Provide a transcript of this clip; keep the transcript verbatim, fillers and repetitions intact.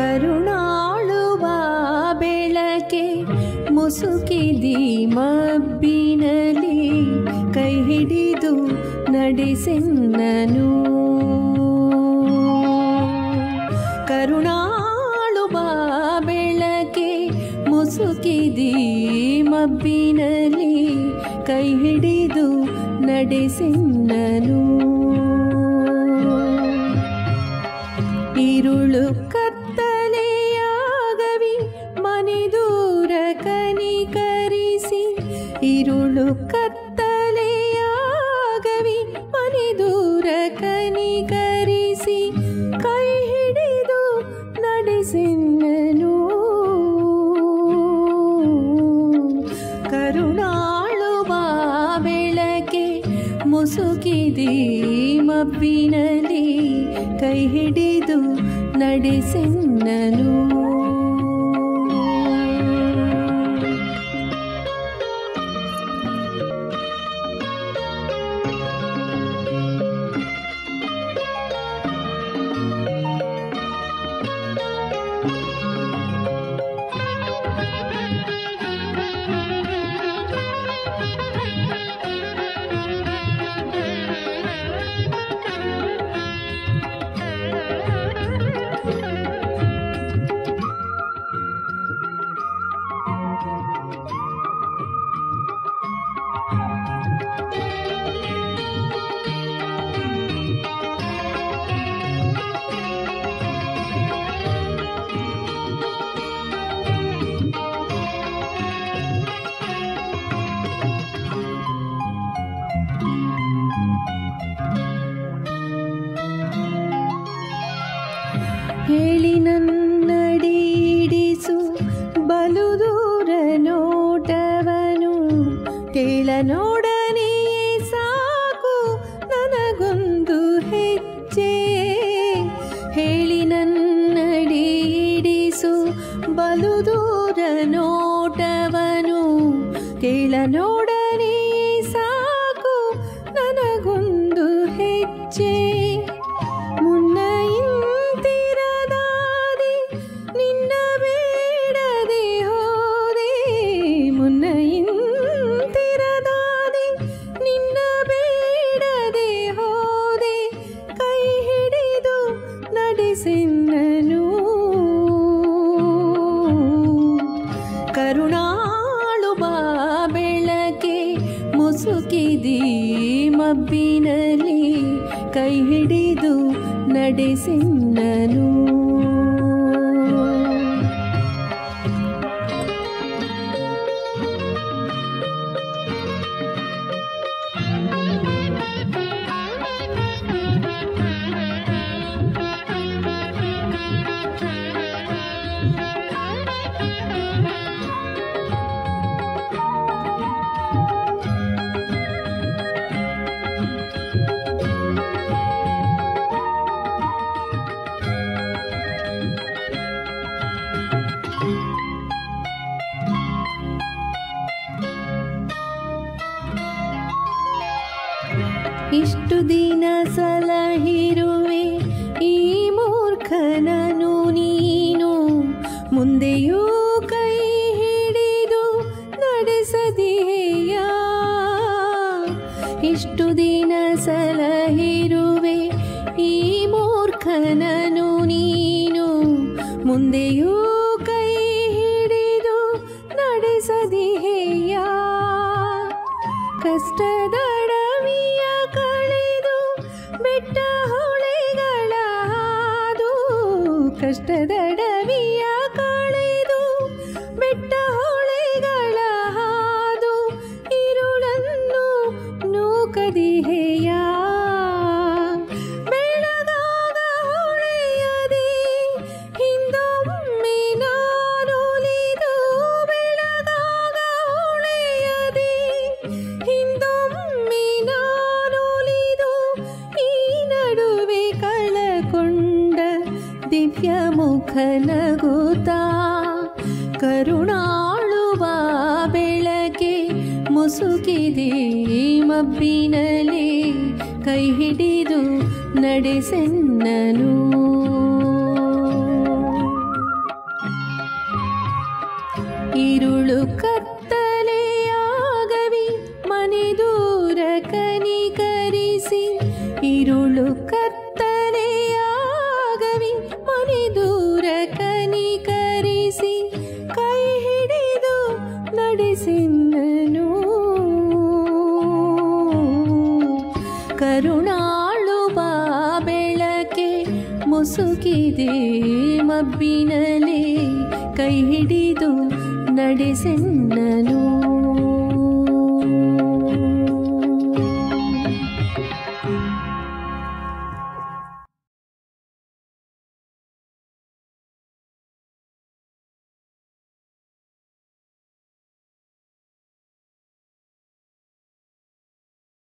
ಕರುಣಾಳುವ ಬೆಳಕೆ ಮುಸುಕಿದಿ ಮಬ್ಬಿನಲಿ ಕೈ ಹಿಡಿದು ನಡೆಸೆನ್ನನು. ಕರುಣಾಳುವ ಬೆಳಕೆ ಮುಸುಕಿದಿ ಮಬ್ಬಿನಲಿ ಕೈ ಹಿಡಿದು ನಡೆಸೆನ್ನನು. ഇരുളു ಕತ್ತಲೆಯಾಗವಿ ಮನೆದೂರ ಕನಿಕರಿಸಿ, ഇരുಳು ಕತ್ತಲೆಯಾಗವಿ ಮನೆದೂರ ಕನಿಕರಿಸಿ ಕೈ ಹಿಡಿದು ನಡೆಸೆನ್ನನು. ಕರುಣಾಳುವ ಬೆಳಕೆ ಮುಸುಕಿದಿ ಮಬ್ಬಿನಲಿ ಕೈ ಹಿಡಿದು ನಡೆಸೆನ್ನನು. ಹೇಳಿ ನನ್ನಡಿಡಿಸು ಬಲು ದೂರ ನೋಟವನು, ಕೇಳ ನೋಡನೆ ಸಾಕು ನನಗೊಂದು ಹೆಜ್ಜೆ. ಹೇಳಿ ನನ್ನಡಿಡಿಸು ಬಲು ದೂರ ನೋಟವನು, ಕೇಳ ನೋಡನೆ ಸಾಕು ನನಗೊಂದು ಹೆಜ್ಜೆ. ಮುನ್ನ ಇಂತಿರದಾದೆ ನಿನ್ನ ಬೇಡದೆ ಹೋದೆ, ಮುನ್ನ ಇಂತಿರದಾದೆ ನಿನ್ನ ಬೇಡದೆ ಹೋದೆ ಕೈ ಹಿಡಿದು ನಡೆಸೆನ್ನನು. ಕರುಣಾಳುವ ಬೆಳಕೆ ಮುಸುಕಿದಿ ಮಬ್ಬಿನಲಿ ಕೈ ಹಿಡಿದು ನಡೆಸೆನ್ನನು. ಇಷ್ಟು ದಿನ ಸಲಹಿರುವೆ ಈ ಮೂರ್ಖನನು ನೀನು, ಮುಂದೆಯೂ ಕೈ ಹಿಡಿದು ನಡೆಸದೆಯಾ. ಇಷ್ಟು ದಿನ ಸಲಹಿರುವೆ ಈ ಮೂರ್ಖನನು ನೀನು, ಮುಂದೆಯೂ ಕೈ ಹಿಡಿದು ನಡೆಸದೆಯಾ. ಕಷ್ಟದಡವಿಯ ಕಳೆದು ಬೆಟ್ಟ ಹೊಳೆಗಳ ಹಾದು, ಕಷ್ಟದಡವಿಯ ಕಳೆದು ಬೆಟ್ಟ ಹೊಳೆಗಳ ಹಾದು ഇരുಳನ್ನು ನೂಕದಿಹೆಯ. ಬೆಳಗಾಗ ಹೊಳೆಯದೆ ಹಿಂದೊಮ್ಮೆ ನಾನೊಲಿದು, ಬೆಳಗಾಗ ಹೊಳೆಯದೆ ಹಿಂದೊಮ್ಮೆ ನಾನೊಲಿದು ಈ ನಡುವೆ ಕಳಕೊಂಡ ದಿವ್ಯ ಮುಖ ನಗುತ್ತಾ. ಕರುಣಾಳುವ ಬೆಳಕೆ ಮುಸುಕಿದೆ ಮಬ್ಬಿನಲಿ ಕೈ ಹಿಡಿದು ನಡೆಸೆನ್ನನು. ಕತ್ತಲೆಯಾಗವಿ ಮನೆ ದೂರ ಕನಿಕರಿಸಿ ಇರುಳು ಕತ್ತಲೆಯಾಗವಿ ಮನೆ ದೂರ ಕನಿಕರಿಸಿ ಕೈ ಹಿಡಿದು ನಡೆಸಿನ್ನನು ಕರುಣಾಳು ಬಾ ಬೆಳಕೆ ಮುಸುಕಿದೆ ಮಬ್ಬಿನಲೆ ಕೈ ಹಿಡಿದು ನಡೆಸೆನ್ನನು